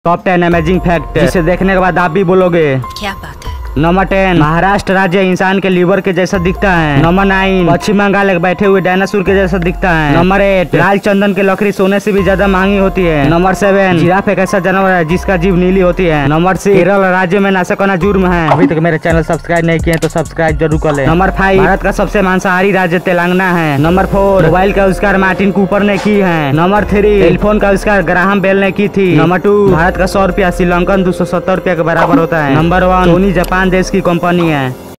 Top 10 amazing fact जिसे देखने के बाद आप भी बोलोगे क्या बात है। नंबर 10, महाराष्ट्र राज्य इंसान के लीवर के जैसा दिखता है। नंबर 9, पश्चिम बंगाल एक बैठे हुए डायनासोर के जैसा दिखता है। नंबर 8, लाल चंदन की लकड़ी सोने से भी ज्यादा महंगी होती है। नंबर 7, जिराफ एक ऐसा जानवर है जिसका जीभ नीली होती है। नंबर 6, केरल राज्य में नाशक होना जुर्म है। अभी तक मेरे चैनल सब्सक्राइब नहीं किए तो सब्सक्राइब जरूर कर ले। नंबर 5, भारत का सबसे मांसाहारी राज्य तेलंगाना है। नंबर 4, मोबाइल का आविष्कार मार्टिन कूपर ने की है। नंबर 3, टेलीफोन का आविष्कार ग्राहम बेल ने की थी। नंबर 2, भारत का 100 रुपया श्रीलंकन 270 रुपया के बराबर होता है। नंबर 1, सोनी जापान देश की कंपनी है।